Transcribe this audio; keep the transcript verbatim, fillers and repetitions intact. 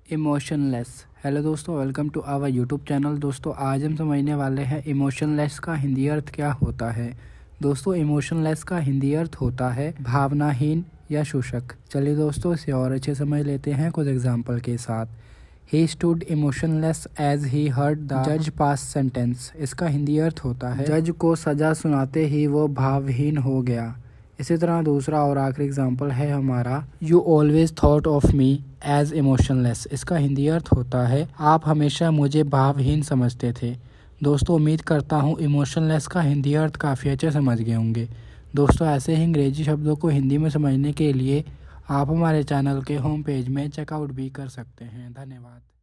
Emotionless. Hello दोस्तों, welcome to our YouTube channel. दोस्तों आज हम समझने वाले हैं इमोशनलेस का हिंदी अर्थ क्या होता है। दोस्तों इमोशनलेस का हिंदी अर्थ होता है भावनाहीन या शुष्क। चलिए दोस्तों इसे और अच्छे समझ लेते हैं कुछ एग्जाम्पल के साथ। He stood emotionless as he heard the जज पास सेंटेंस। इसका हिंदी अर्थ होता है जज को सजा सुनाते ही वो भावहीन हो गया। इसी तरह दूसरा और आखिरी एग्जाम्पल है हमारा you always thought of me as emotionless. इसका हिंदी अर्थ होता है आप हमेशा मुझे भावहीन समझते थे। दोस्तों उम्मीद करता हूँ इमोशनलेस का हिंदी अर्थ काफ़ी अच्छे समझ गए होंगे। दोस्तों ऐसे ही अंग्रेजी शब्दों को हिंदी में समझने के लिए आप हमारे चैनल के होम पेज में चेकआउट भी कर सकते हैं। धन्यवाद।